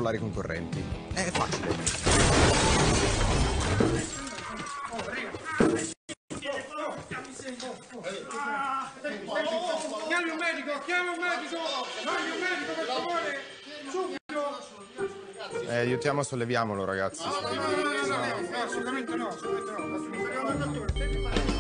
controllare i concorrenti. È facile. Chiami un medico, per favore, subito. Aiutiamo, solleviamolo, ragazzi. No, assolutamente no,